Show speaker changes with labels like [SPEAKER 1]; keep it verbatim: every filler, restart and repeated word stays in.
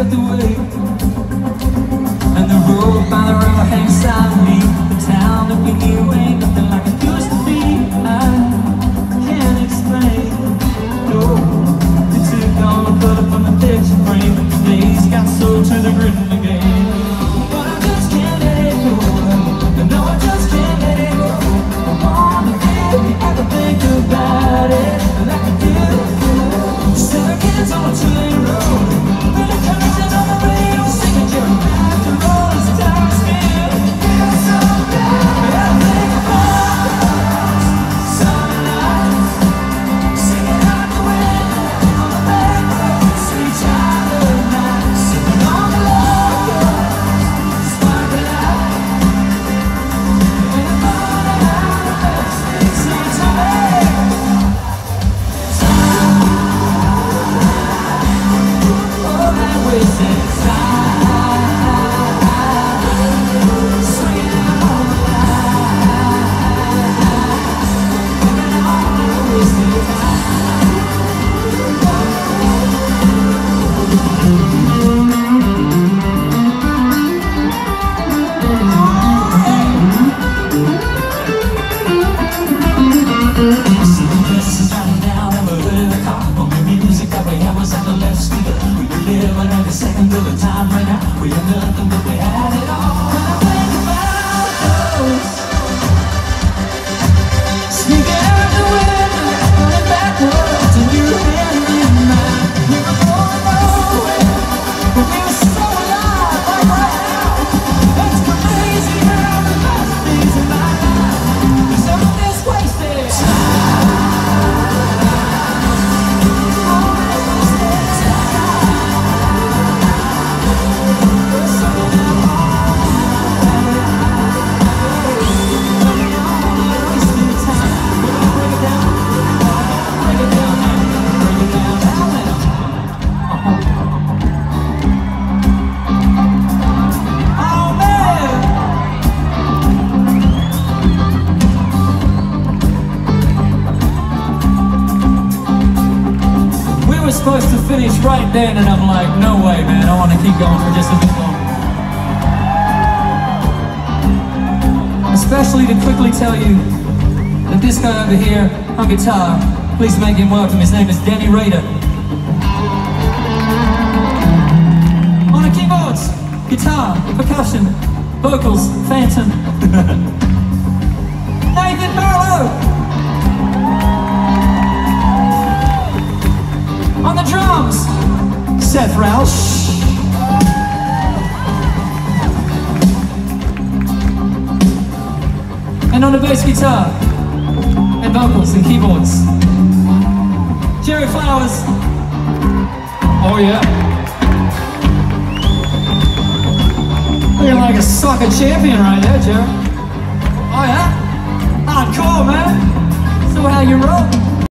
[SPEAKER 1] out the way. And the road by the river hangs silently. The town that we knew ain't nothing like it used to be. I can't explain, no. They took all the blood from the picture frame, and the days got so to the grin again. But I just can't let it go. No, I just can't let it go. I wanna feel you ever think about it like I do. Seven kids on a two-lane road, with the country on the radio, singing Jerry back to roll as the time still. Feels so bad, but I think about summer nights, singing out the window on the back road, sweet childhood nights, sipping on the love, sparkling out.
[SPEAKER 2] Supposed to finish right then, and I'm like, no way, man, I want to keep going for just a bit longer. Especially to quickly tell you that this guy over here on guitar, please make him welcome. His name is Danny Rader. On the keyboards, guitar, percussion, vocals, Phantom, Nathan Barlow. On the drums, Seth Roush. And on the bass guitar, and vocals and keyboards, Jerry Flowers. Oh yeah. Looking like a soccer champion right there, Jerry. Oh yeah? Hardcore, man. So how you roll?